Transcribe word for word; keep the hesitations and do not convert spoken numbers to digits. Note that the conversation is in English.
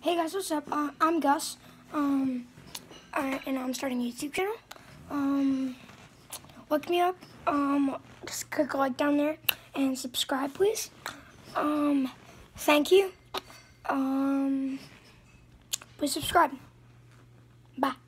Hey guys, what's up? Uh, I'm Gus, um, uh, and I'm starting a YouTube channel. Um, look me up. Um, just click a like down there and subscribe, please. Um, thank you. Um, please subscribe. Bye.